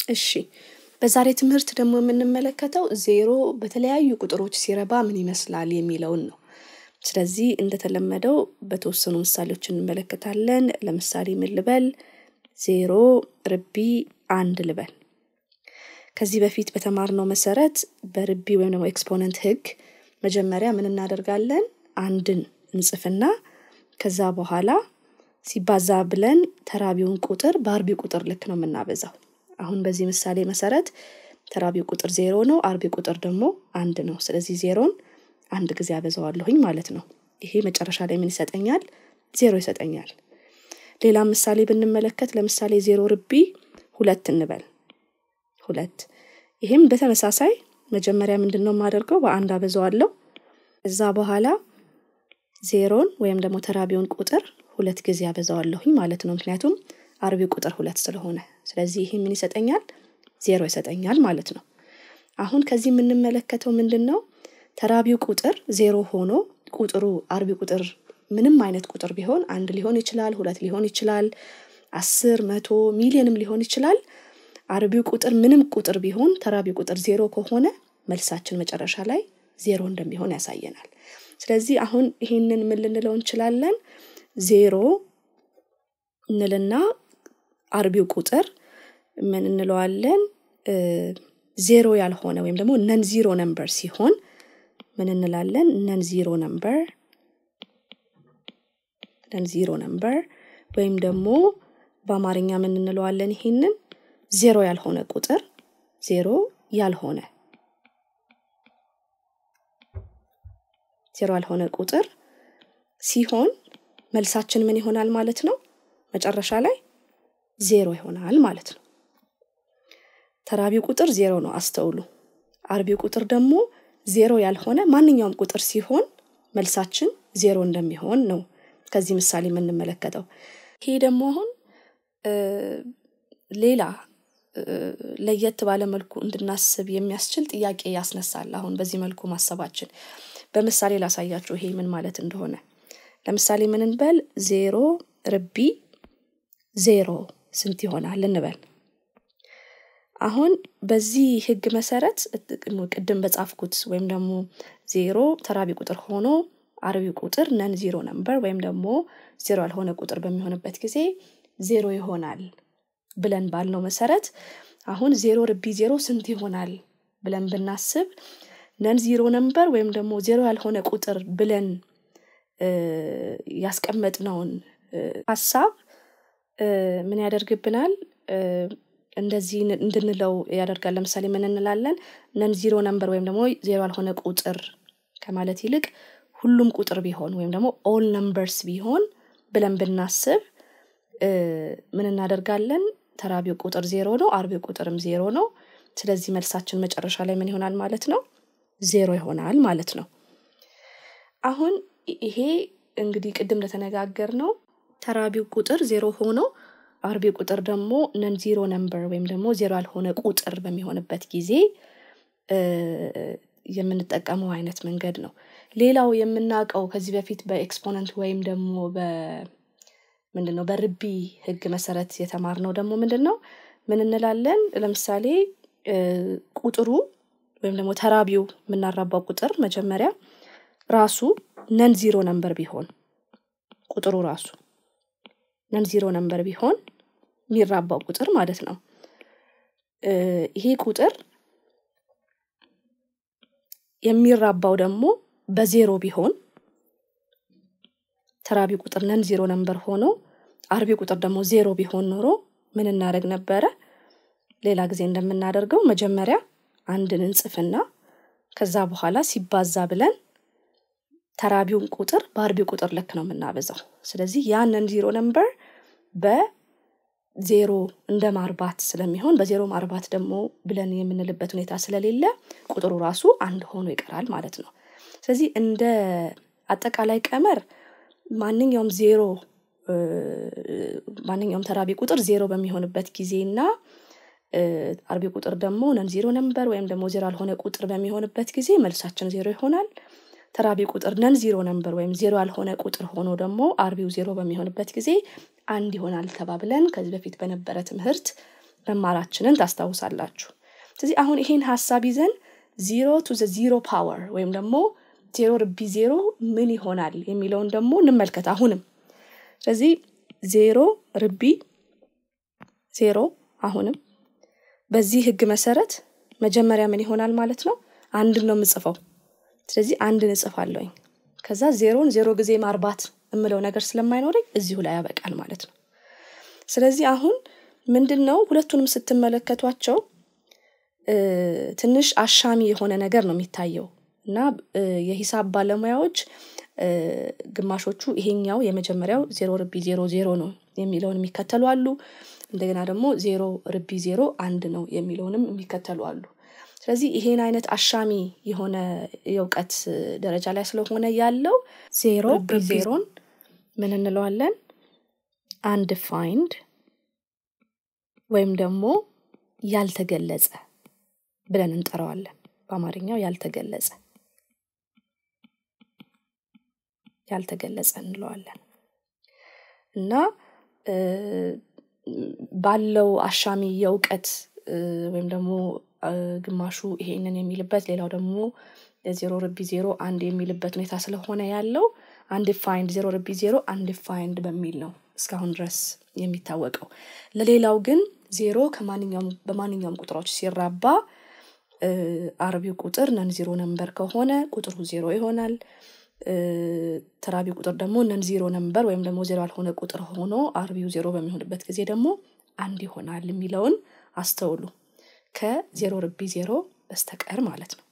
እሺ በዛሬ ትምህርት ደግሞ የምንመለከተው ዜሮ በተለያዩ ቁጥሮች ሲረባ ምን ይመስላል የሚለውን ነው። ስለዚህ እንደተለመደው በተወሰኑ ምሳሌዎች እንመለከታለን። ለምሳሌ ምን ልበል? 0 ርቢ 1 ልበል። ከዚህ በፊት በተማርነው መሰረት በርቢ ወይም ደግሞ ኤክስፖነንት ህግ መጀመሪያ ምን እናደርጋለን? አንድን እንጽፍና ከዛ በኋላ ሲባዛ ብለን ተራቢውን ቁጥር በአርቢ ቁጥር ልክ ነው የምናበዛው። አሁን በዚህ ምሳሌ መሰረት ተራቢው ቁጥር 0 ነው፣ አርቢ ቁጥር ደግሞ 1 ነው። ስለዚህ 0ን አንድ ጊዜ አበዛዋለሁኝ ማለት ነው። ይሄ መጨረሻ ላይ ምን ይሰጠኛል? 0 ይሰጠኛል። ሌላ ምሳሌ ብንመለከት ለምሳሌ 0 ርቢ 2 እንበል። 2 ይሄም በተመሳሳይ መጀመሪያ ምንድነው የማደርገው? በአንድ አበዛዋለሁ። እዛ በኋላ 0ን ወይም ደግሞ ተራቢውን ቁጥር 2 ጊዜ አበዛዋለሁኝ ማለት ነው። ምክንያቱም አርቢው ቁጥር 2 ስለሆነ። ስለዚህ ይሄ ምን ይሰጠኛል? 0 ይሰጠኛል ማለት ነው። አሁን ከዚህ የምንመለከተው ምንድነው? ተራቢው ቁጥር 0 ሆኖ ቁጥሩ አርቢ ቁጥር ምንም አይነት ቁጥር ቢሆን 1 ሊሆን ይችላል፣ 2 ሊሆን ይችላል፣ 10 100 ሚሊዮንም ሊሆን ይችላል። አርቢው ቁጥር ምንም ቁጥር ቢሆን ተራቢው ቁጥር 0 ከሆነ መልሳችን መጨረሻ ላይ 0 እንደሚሆን ያሳየናል። ስለዚህ አሁን ይሄንን ምን ልንለው እንችላለን? 0 እንልና አርቢው ቁጥር ምን እንለዋለን? 0 ያልሆነ ወይም ደግሞ ነን ዚሮ ነምበር ሲሆን ምን እንላለን? ነን ዚሮ ነምበር ወይም ደግሞ በአማርኛ ምን እንለዋለን? ይሄንን 0 ያልሆነ ቁጥር 0 ያልሆነ ቁጥር ሲሆን መልሳችን ምን ይሆናል ማለት ነው? መጨረሻ ላይ 0 ይሆናል ማለት ነው። ተራቢው ቁጥር 0 ነው፣ አስተውሉ። አርቢው ቁጥር ደግሞ 0 ያልሆነ ማንኛውም ቁጥር ሲሆን መልሳችን 0 እንደሚሆን ነው ከዚህ ምሳሌ የምንመለከተው። ይሄ ደግሞ አሁን ሌላ ለየት ባለ መልኩ እንድናስብ የሚያስችል ጥያቄ ያስነሳል። አሁን በዚህ መልኩ ማሰባችን በምሳሌ ላሳያችሁ ይሄ ምን ማለት እንደሆነ። ለምሳሌ ምን እንበል? 0 ርቢ 0 ስንት ይሆናል እንበል። አሁን በዚህ ህግ መሰረት ቅድም በጻፍኩት ወይም ደግሞ 0 ተራቢ ቁጥር ሆኖ አርቢ ቁጥር ነን ዚሮ ነምበር ወይም ደግሞ 0 ያልሆነ ቁጥር በሚሆንበት ጊዜ 0 ይሆናል ብለን ባልነው መሰረት አሁን 0 ርቢ 0 ስንት ይሆናል ብለን ብናስብ ነን ዚሮ ነምበር ወይም ደግሞ 0 ያልሆነ ቁጥር ብለን ያስቀመጥነውን ሐሳብ ምን ያደርግብናል? እንደዚህ እንድንለው ያደርጋል። ለምሳሌ ምን እንላለን? ነን ዚሮ ነምበር ወይም ደግሞ 0 ያልሆነ ቁጥር ከማለት ይልቅ ሁሉም ቁጥር ቢሆን ወይም ደግሞ all numbers ቢሆን ብለን ብናስብ ምን እናደርጋለን? ተራቢው ቁጥር 0 ነው፣ አርቢው ቁጥርም 0 ነው። ስለዚህ መልሳችን መጨረሻ ላይ ምን ይሆናል ማለት ነው? 0 ይሆናል ማለት ነው። አሁን ይሄ እንግዲህ ቅድም እንደተነጋገርነው ተራቢው ቁጥር 0 ሆኖ አርቢው ቁጥር ደግሞ ነን ዚሮ ነምበር ወይም ደግሞ 0 ያልሆነ ቁጥር በሚሆንበት ጊዜ የምንጠቀመው አይነት መንገድ ነው። ሌላው የምናውቀው ከዚህ በፊት በኤክስፖነንት ወይም ደግሞ በርቢ ህግ መሰረት የተማርነው ደግሞ ምንድነው? ምን እንላለን? ለምሳሌ ቁጥሩ ወይም ደግሞ ተራቢው የምናራባው ቁጥር መጀመሪያ ራሱ ነን ዚሮ ነምበር ቢሆን ቁጥሩ ራሱ ነን ዚሮ ነምበር ቢሆን የሚራባው ቁጥር ማለት ነው። ይሄ ቁጥር የሚራባው ደግሞ በ0 ቢሆን ተራቢ ቁጥር ነን ዚሮ ነምበር ሆኖ አርቢ ቁጥር ደግሞ 0 ቢሆን ኖሮ ምን እናደርግ ነበር? ሌላ ጊዜ እንደምናደርገው መጀመሪያ አንድን እንጽፍና ከዛ በኋላ ሲባዛ ብለን ተራቢውን ቁጥር በአርቢ ቁጥር ልክ ነው የምናበዛው። ስለዚህ ያ ነን ዚሮ ነምበር በ0 እንደማርባት ስለሚሆን በ0 ማርባት ደግሞ ብለን የምንልበት ሁኔታ ስለሌለ ቁጥሩ ራሱ 1 ሆኖ ይቀራል ማለት ነው። ስለዚህ እንደ አጠቃላይ ቀመር ማንኛውም ተራቢ ቁጥር 0 በሚሆንበት ጊዜና አርቢ ቁጥር ደግሞ ነን ዚሮ ነምበር ወይም ደግሞ 0 ያልሆነ ቁጥር በሚሆንበት ጊዜ መልሳችን 0 ይሆናል። ተራቢ ቁጥር ነን ዚሮ ነምበር ወይም 0 ያልሆነ ቁጥር ሆኖ ደግሞ አርቢው 0 በሚሆንበት ጊዜ 1 ይሆናል ተባብለን ከዚህ በፊት በነበረ ትምህርት መማራችንን ታስታውሳላችሁ። ስለዚህ አሁን ይሄን ሐሳብ ይዘን 0 to the 0 power ወይም ደግሞ 0 ርቢ 0 ምን ይሆናል የሚለውን ደግሞ እንመልከት አሁንም። ስለዚህ 0 ርቢ 0 አሁንም በዚህ ህግ መሰረት መጀመሪያ ምን ይሆናል ማለት ነው? አንድ ነው የምጽፈው። ስለዚህ አንድ እንጽፋለሁኝ። ከዛ 0ን 0 ጊዜ ማርባት እምለው ነገር ስለማይኖርኝ እዚሁ ላይ ያበቃል ማለት ነው። ስለዚህ አሁን ምንድነው ሁለቱንም ስትመለከቷቸው ትንሽ አሻሚ የሆነ ነገር ነው የሚታየው እና የሂሳብ ባለሙያዎች ግማሾቹ ይሄኛው የመጀመሪያው 0 ርቢ 0 0 ነው የሚለውን የሚከተሉ አሉ። እንደገና ደግሞ 0 ርቢ 0 1 ነው የሚለውንም የሚከተሉ አሉ። ስለዚህ ይሄን አይነት አሻሚ የሆነ የእውቀት ደረጃ ላይ ስለሆነ ያለው 0 ርቢ 0ን ምን እንለዋለን? undefined ወይም ደግሞ ያልተገለጸ ብለን እንጠራዋለን። በአማርኛው ያልተገለጸ እንለዋለን። እና ባለው አሻሚ የእውቀት ወይም ደግሞ ግማሹ ይሄንን የሚልበት ሌላው ደግሞ 0 ርቢ 0 1 የሚልበት ሁኔታ ስለሆነ ያለው undefined 0 ርቢ 0 undefined በሚል ነው እስካሁን ድረስ የሚታወቀው። ለሌላው ግን 0 በማንኛውም ቁጥሮች ሲራባ አርቢው ቁጥር ነን 0 ነምበር ከሆነ ቁጥሩ 0 ይሆናል። ተራቢው ቁጥር ደግሞ ነን 0 ነምበር ወይም ደግሞ 0 ያልሆነ ቁጥር ሆኖ አርቢው 0 በሚሆንበት ጊዜ ደግሞ 1 ይሆናል የሚለውን አስተውሉ። ከ0 ርቢ 0 በስተቀር ማለት ነው።